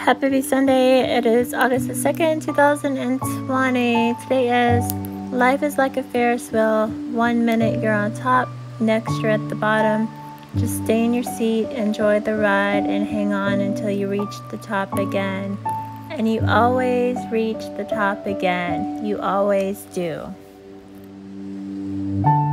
Happy Sunday. It is August the 2nd, 2020. Today is life is like a Ferris wheel. 1 minute you're on top, next you're at the bottom. Just stay in your seat, enjoy the ride, and hang on until you reach the top again. And you always reach the top again. You always do.